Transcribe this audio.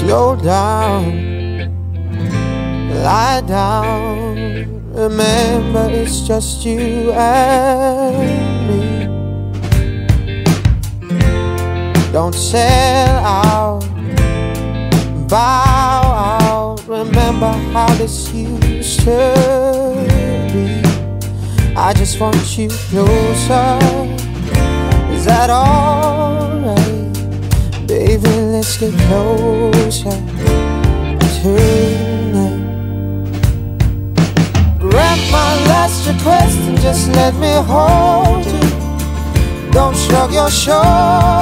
Slow down, lie down. Remember, it's just you and me. Don't sell out, bow out. Remember how this used to be. I just want you closer. Is that alright? Baby, let's get closer tonight. Grant my last request and just let me hold you. Don't shrug your shoulders.